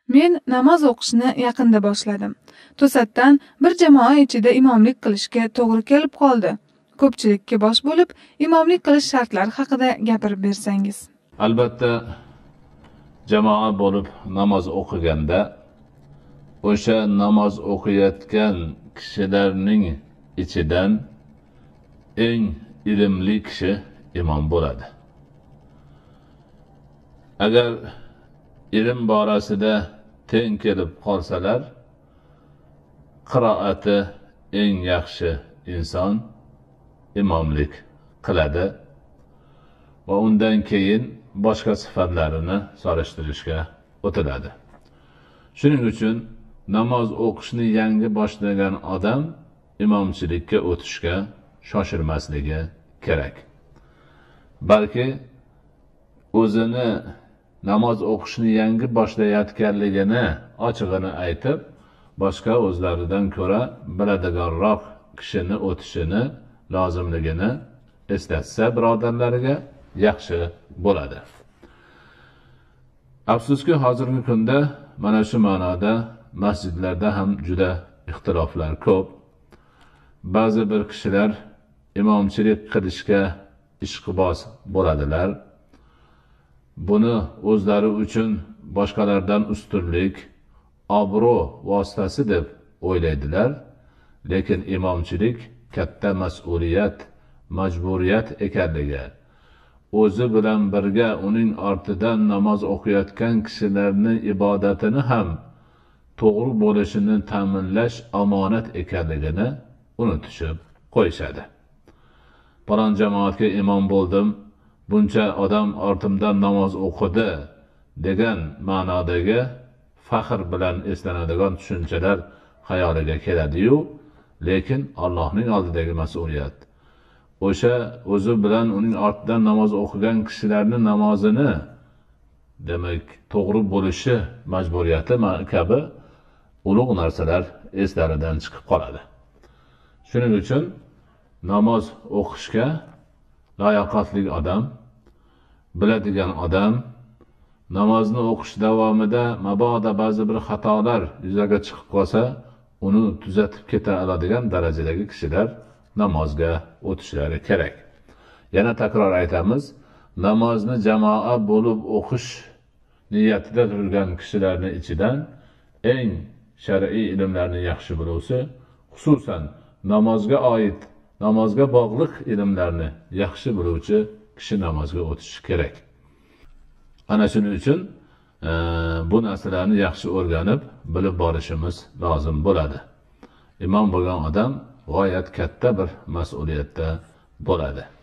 Men namoz o'qishni yaqinda boshladim. To'satdan bir jamoa ichida imomlik qilishga to'g'ri kelib qoldi. Ko'pchilikka bosh bo'lib, imomlik qilish shartlari haqida gapirib bersangiz. Albatta, jamoa bo'lib namoz o'qiganda o'sha namoz o'qiyotgan kishilarning ichidan eng ilmli kishi imom bo'ladi. Agar ilm borasida teng kelib qolsalar, qiroati eng yaxshi inson imomlik qiladi va undan keyin boshqa sifatlarini solishtirishga o'tiladi. Shuning uchun namoz o'qishni yangi boshlagan odam imomchilikka o'tishga shoshilmasligi kerak. Balki o'zini namoz o'qishni yangi boshlayotganligini ochig'ini aytib, boshqa o'zlaridan ko'ra biladiganroq kishini o'tishini lozimligini eslatsa birodarlariga yaxshi bo'ladi. Afsuski hozirgi kunda mana shu ma'noda masjidlarda ham juda ixtiloflar ko'p. Ba'zi bir kishilar imomchilik qilishga ishqiboz bo'ladilar. Buni o'zlari uchun boshqalardan ustunlik, obro' vositasi deb o'ylaydilar. Lekin imomchilik katta mas'uliyat, majburiyat ekanligi, o'zi bilan birga uning ortidan namoz o'qiyotgan kishilarning ibodatini ham to'g'ri bo'lishini ta'minlash omonat ekanligini unutishib qo'yishadi. Falon jamoatga imom bo'ldim, buncha odam ortimdan namoz o'qidi degan ma'nodagi faxr bilan eslanadigan tushunchalar xayoliga keladi-yu, lekin Allohning oldidagi mas'uliyat, o'sha o'zi bilan uning ortidan namoz o'qigan kishilarning namozini demak to'g'ri bo'lishi majburiyati kabi ulug' narsalar eslaridan chiqib qoladi. Shuning uchun namoz o'qishga layoqatli odam, biladigan odam, namozni o'qish davomida mabodo ba'zi bir xatolar yuzaga chiqib qolsa, uni tuzatib keta oladigan darajadagi kishilar namozga o'tishlari kerak. Yana takror aytamiz, namozni jamoa bo'lib o'qish niyatida turgan kishilarning ichidan eng shar'iy ilmlarni yaxshi biluvchi, xususan namozga oid, namozga bog'liq ilmlarni yaxshi biluvchi kishi namozga o'tishi kerak. Ana shuning uchun bu narsalarni yaxshi o'rganib, bilib borishimiz lozim bo'ladi. Imom bo'lgan odam g'oyat katta bir mas'uliyatda bo'ladi.